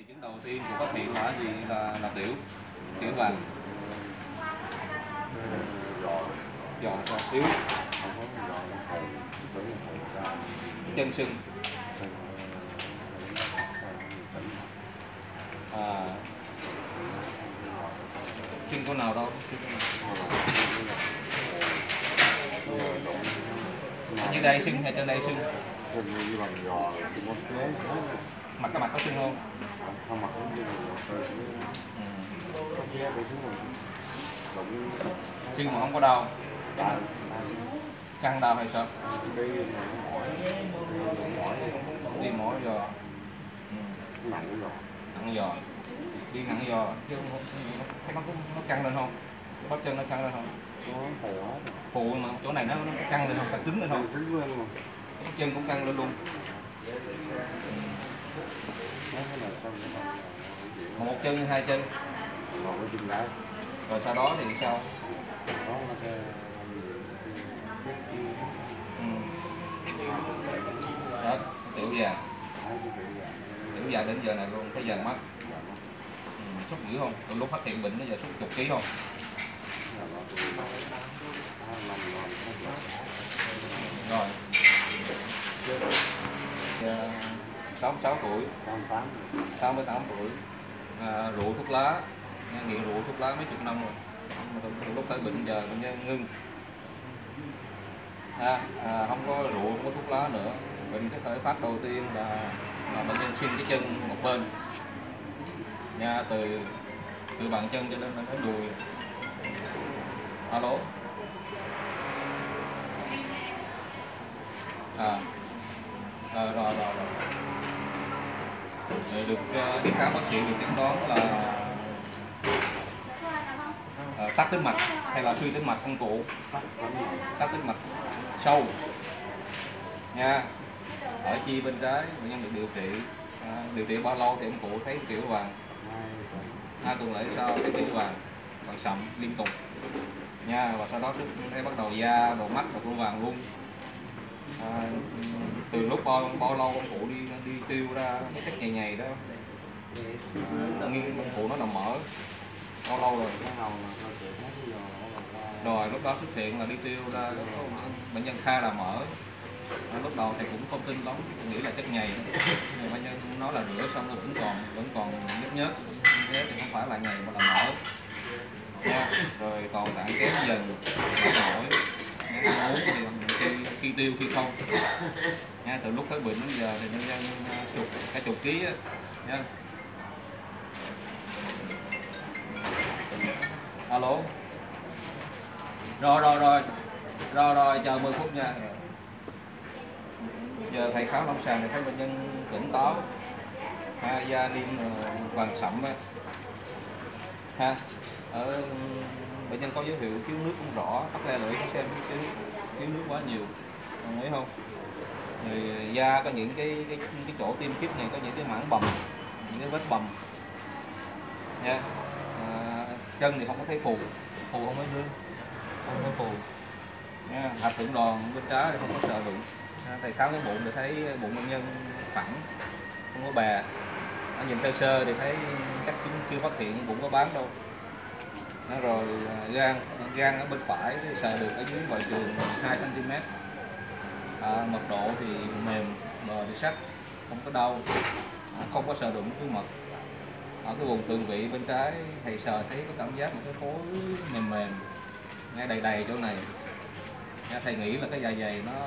Chứng đầu tiên của phát hiện là gì, là tiểu vàng, giò yếu, chân sưng, sưng chỗ nào đâu, như đây sưng hay trên đây sưng, mặt cái mặt có sưng không? Sưng mà không có đau, căng đau hay sao? Đi mỏi giò, nặng giò, đi nặng giò chứ thấy nó căng lên không? Bắp chân nó căng lên không? Phù mà chỗ này nó căng lên không? Nó cứng lên không? Bắp chân cũng căng lên luôn. Một chân, hai chân. Rồi sau đó thì sao? Đó, tiểu già đến giờ này luôn, tới giờ mất. Sốt dữ không? Từ lúc phát hiện bệnh đến giờ sốt chục ký không? Rồi 66 tuổi, 68 tuổi, rượu thuốc lá, nghiện rượu thuốc lá mấy chục năm rồi. Từ lúc tới bệnh giờ bệnh nhân ngưng, không có rượu, không có thuốc lá nữa. Bệnh cái khởi phát đầu tiên là bệnh nhân sưng cái chân một bên nha, từ bàn chân cho đến đùi. Alo. Rồi được đi khám bác sĩ được chẩn đoán là tắc tĩnh mạch hay là suy tĩnh mạch không cụ, tắc tĩnh mạch sâu nha, ở chi bên trái. Bệnh nhân được điều trị bao lâu thì ông cụ thấy tiểu vàng? 2 tuần lễ sau thấy tiểu vàng sậm liên tục nha, và sau đó thấy bắt đầu da, đầu mắt và tiểu vàng luôn. Từ lúc bao lâu ông cụ đi tiêu ra cái chất nhầy đó, ông cụ nó nằm mỡ bao lâu rồi? Rồi lúc đó xuất hiện là đi tiêu ra, bệnh nhân khai là mỡ. Lúc đầu thầy cũng không tin lắm, nghĩ là chất nhầy. Bệnh nhân nói là rửa xong rồi vẫn còn nhớt, thế thì không phải là nhầy mà là mỡ. Rồi còn tạng kém dần, nổi, uống thì khi tiêu khi không. Từ lúc tới bệnh đến giờ thì nhân dân cả chục ký á nha. Alo. Rồi chờ 10 phút nha. Giờ thầy khám lâm sàng thì thấy bệnh nhân tỉnh táo, da niêm vàng sậm á, bệnh nhân có dấu hiệu thiếu nước cũng rõ, tắt le lưỡi xem thiếu nước quá nhiều, đồng ý không? Rồi da có những cái chỗ tiêm chích này có những cái mảng bầm, những cái vết bầm nha. Chân thì không có thấy phù không có nước, không có phù nha. Hạch thượng đòn bên trái thì không có sờ đụng. Thầy khám cái bụng thì thấy bụng bệnh nhân phẳng, không có bè. Nhìn sơ thì thấy chắc chúng chưa phát hiện bụng có bán đâu. Rồi gan ở bên phải sờ được ở dưới vòi trường 2 cm. Mật độ thì mềm, bờ thì sắc, không có đau, không có sờ đụng túi mật. Ở cái vùng tường vị bên trái thầy sờ thấy có cảm giác một cái khối mềm ngay đầy chỗ này. Thầy nghĩ là cái dạ dày nó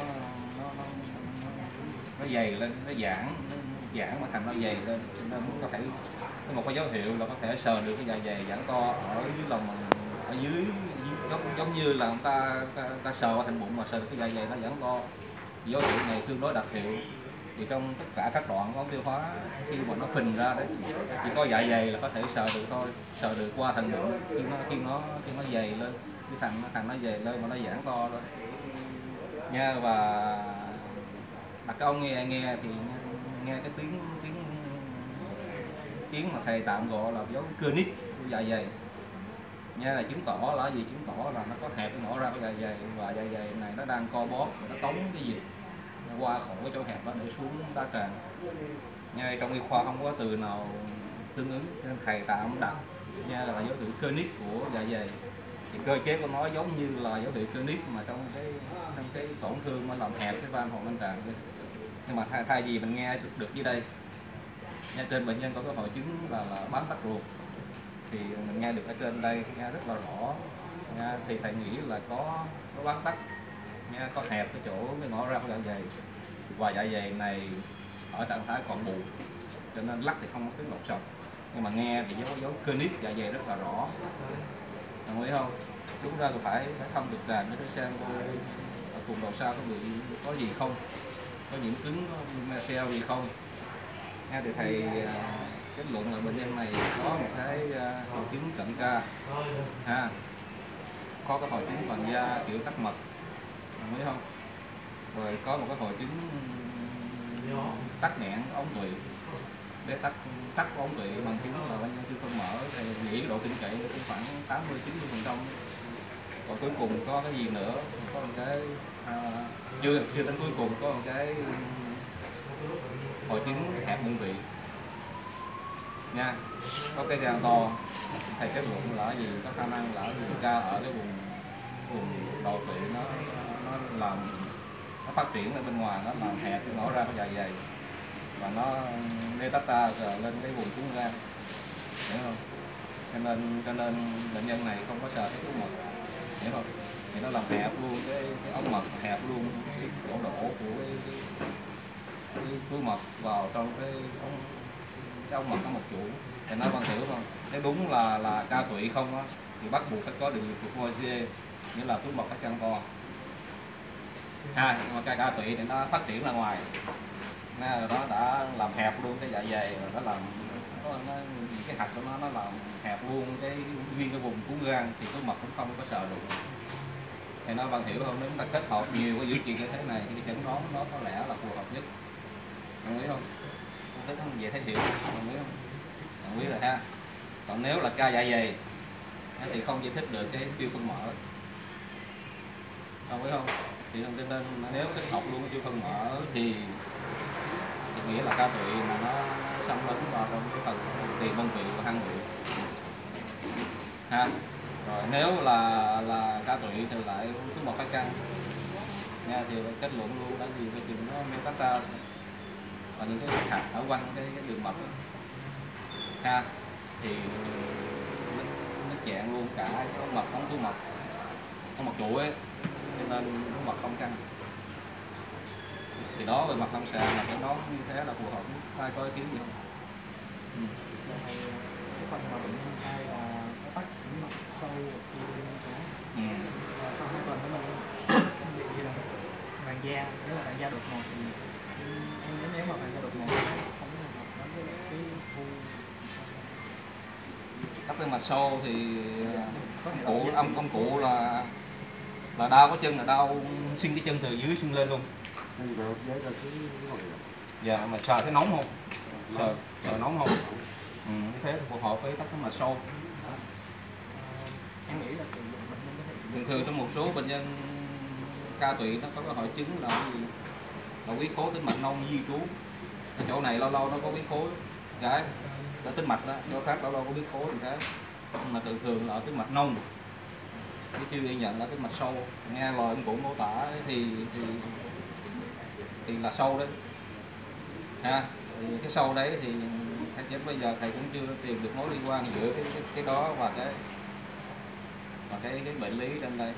dày lên, nó giãn mà thành nó dày lên, nên có thể có một cái dấu hiệu là có thể sờ được cái dạ dày giãn to ở dưới lòng, ở dưới giống như là ta sờ qua thành bụng mà sờ được cái dạ dày nó giãn to. Dấu hiệu này tương đối đặc hiệu. Thì trong tất cả các đoạn ống tiêu hóa khi mà nó phình ra đấy, chỉ có dạ dày là có thể sờ được thôi, sờ được qua thành bụng khi nó dày lên, cái thành nó dày lên mà nó giãn to rồi nha. Và đặt cái ống nghe thì nghe cái tiếng mà thầy tạm gọi là dấu conic của dạ dày nha, là chứng tỏ là gì? Chứng tỏ là nó có hẹp cái nổ ra cái dạ dày, và dạ dày này nó đang co bóp, nó tống cái gì qua khỏi cái chỗ hẹp đó để xuống tá tràng Nha, trong y khoa không có từ nào tương ứng nên thầy tạm đặt nha là dấu hiệu chronic của dạ dày. Thì cơ chế của nó giống như là dấu hiệu chronic mà trong cái tổn thương mà làm hẹp cái van hồ tràng. Nhưng mà thay vì mình nghe được dưới đây nha, trên bệnh nhân có cái hội chứng là bán tắc ruột thì mình nghe được ở trên đây nghe rất là rõ nha, thì thầy nghĩ là có bán tắc nha, có hẹp cái chỗ cái ngõ ra của dạ dày, và dạ dày này ở trạng thái còn bù cho nên lắc thì không có tiếng lột sọc, nhưng mà nghe thì dấu chronic dạ dày rất là rõ. Đồng ý không? Chúng ta phải thông được tràng để xem ở cùng đầu sau có gì không, có nhiễm cứng, có mecel gì không nha. Thì thầy kết luận là bệnh nhân này có một cái hội chứng cận ca ha, có cái hội chứng vàng da kiểu tắc mật, đồng ý không? Rồi có một cái hội chứng tắc nghẽn ống tụy, để tắc ống tụy bằng chứng là bệnh nhân chưa phân mở thì nghĩ độ tin cậy cũng khoảng 80-90%. Còn cuối cùng có cái gì nữa, có một cái chưa đến cuối cùng có một cái hội chứng hẹp mụn vị nha, có cái gan to. Thầy kết luận là gì, có khả năng là vùng ca ở cái vùng đầu tụy nó làm nó phát triển ở bên ngoài, nó làm hẹp cái ngõ ra cái dạ dày và nó metasta lên cái vùng cuống gan, hiểu không? Cho nên bệnh nhân này không có sờ cái túi mật, hiểu không? Thì nó làm hẹp luôn cái ống mật, hẹp luôn cái chỗ đổ của cái túi mật vào trong cái ống mật có một chủ. Thì nó bằng hiểu không? Nếu đúng là ca tụy không á thì bắt buộc phải có đường ruột của Voisier, nghĩa là túi mật phải căng to. Nhưng mà ca tụy thì nó phát triển ra ngoài, nó đã làm hẹp luôn cái dạ dày, rồi nó làm cái hạch của nó làm hẹp luôn cái vùng cuống gan, thì túi mật cũng không có sờ được. Thì nó bằng hiểu không? Nếu chúng ta kết hợp nhiều cái dữ kiện như thế này thì chẩn đoán nó có lẽ là phù hợp nhất. Đồng ý không? Thế không vậy thấy hiểu, đồng ý không? Đồng ý rồi ha. Còn nếu là ca dạ dày thì không giải thích được cái tiêu phân mở, đồng ý không? Thì nên nếu kết hợp luôn tiêu phân mở thì nghĩa là ca tụy mà nó xâm lấn vào trong cái phần tiền môn vị và hang vị ha. Rồi nếu là ca tụy thì lại cứ một cái căn nha, thì kết luận luôn là gì, cái chừng nó metasta và những cái hạt ở quanh cái đường mật ha, thì nó chẹn luôn cả cái mật, ống túi mật, ống mật trụ ấy, cho nên túi mật không căng. Thì đó về mặt lâm sàng là cái đó như thế là phù hợp. Ai có ý kiến gì không? Cái phần mà bệnh nhân hai là có tắc mật sâu sau 2 tuần đó mình bị vàng da, nếu là vàng da đột ngột thì nếu mà vàng da đột ngột không có hợp lắm với cái thu. Tắc cái mạch sâu thì ông cụ là đau có chân, là đau xuyên cái chân từ dưới xuyên lên luôn. Dạ, mà sờ thấy nóng không? Sờ nóng không? Thế thì phù hợp với tắc cái mạch sâu. Em nghĩ là sử dụng bệnh nhân có thể sử dụng. Thường trong một số bệnh nhân ca tụy nó có cái hội chứng là gì? Là huyết khối tĩnh mạch nông di trú. Cái chỗ này lâu lâu nó có huyết khối cái là tĩnh mạch đó, chỗ khác lâu lâu có huyết khối thì cái, nhưng mà thường là ở tĩnh mạch nông, chứ chưa ghi nhận là tĩnh mạch sâu. Nghe lời ông cụ mô tả ấy, thì là sâu đấy ha. Thì cái sâu đấy thì đến bây giờ thầy cũng chưa tìm được mối liên quan giữa cái đó và cái bệnh lý trên đây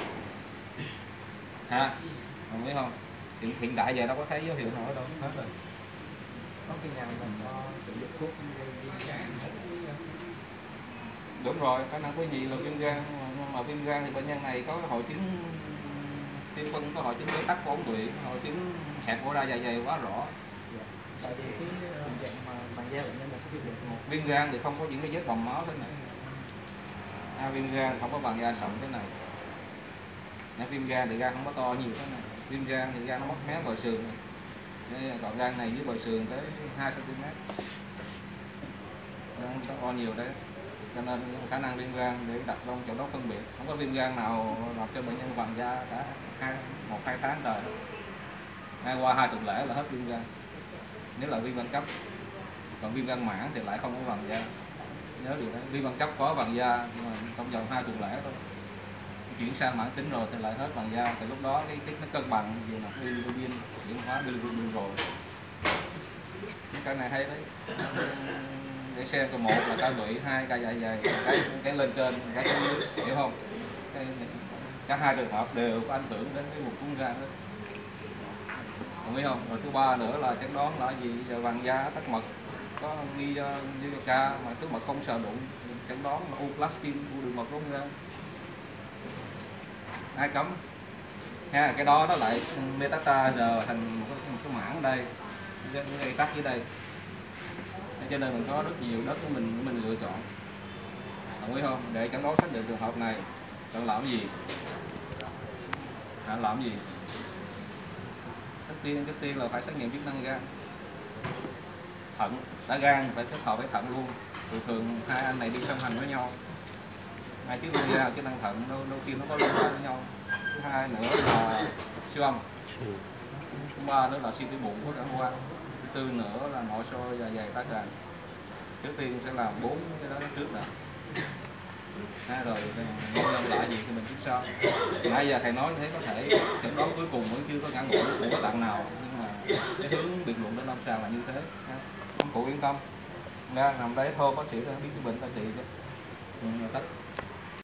ha, đồng ý không? Hiện tại giờ đâu có thấy dấu hiệu nào đâu, hết rồi. Có khi nào mình có sử dụng thuốc Đúng rồi, khả năng có gì là viêm gan, mà viêm gan thì bệnh nhân này có hội chứng tiêu phân, có hội chứng bế tắc của ống tụy, hội chứng hẹp của ra dạ dày quá rõ. Tại vì cái dạng mà vàng da bệnh nhân là xuất hiện đột ngột. Viêm gan thì không có những cái vết bầm máu thế này. Viêm gan không có vàng da sậm thế này. Viêm gan thì gan không có to nhiều thế này. Viêm gan thì gan nó mất mé bờ sườn này. Còn gan này dưới bờ sườn tới 2 cm. Gan nó to nhiều đấy. Cho nên khả năng viêm gan để đặt trong chỗ đó phân biệt. Không có viêm gan nào làm cho bệnh nhân vàng da cả 1-2 tháng rồi. Ngay qua 2 tuần lễ là hết viêm gan. nếu là viêm gan cấp. Còn viêm gan mãn thì lại không có vàng da, nhớ điều đấy. Viêm gan cấp có vàng da nhưng mà trong vòng 2 tuần lễ thôi. Chuyển sang mãn tính rồi thì lại hết vàng da, thì lúc đó cái nó cân bằng về mặt bilirubin, chuyển hóa bilirubin rồi. Cái này hay đấy, để xem cái một là cao tụy, hai ca dạ dày, cái lên trên, cái dưới, hiểu không? Cả hai trường hợp đều có ảnh hưởng đến cái vùng cung gan đó, đồng ý không? Rồi thứ ba nữa là chẩn đoán là gì? Giờ vàng da tắc mật, có nghi do ca mà tắc mật không sờ đụng, chẩn đoán là u plastin, u đường mật cung gan. Ai cấm ha, cái đó nó lại metastaser thành một cái mảng ở đây, gây tắc dưới đây, cho nên mình có rất nhiều đất của mình lựa chọn, đồng ý không? Để chẩn đoán xác định trường hợp này bạn làm gì? Bạn làm gì? Trước tiên là phải xét nghiệm chức năng gan, thận, đã gan phải kết hợp với thận luôn. Thường hai anh này đi song hành với nhau, hai chức năng gan, chức năng thận đôi khi nó có liên quan với nhau. Thứ hai nữa là siêu âm, thứ ba nữa là suy tuyến bụng có cảm quan, thứ tư nữa là nội soi dạ dày tá tràng. Trước tiên sẽ làm 4 cái đó trước đã, rồi nguyên nhân là gì thì mình tiếp sau. Nãy giờ thầy nói thế có thể chẩn đoán cuối cùng vẫn chưa có ngã ngũ của tạng nào, nhưng mà cái hướng biện luận đến lâm sàng là như thế. Ông cụ yên tâm, nằm đấy thôi, bác sĩ biết cái bệnh ta trị chứ. Tất